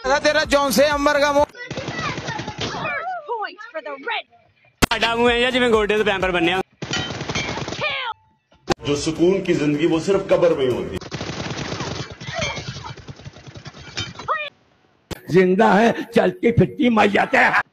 तेरा जौन से अंबर का मुंह साडा मुंह है जिवें गोडे ते पैंपर बन्ने। जो सुकून की जिंदगी वो सिर्फ कब्र में ही होती। जिंदा है चलती फिरती मैयत है।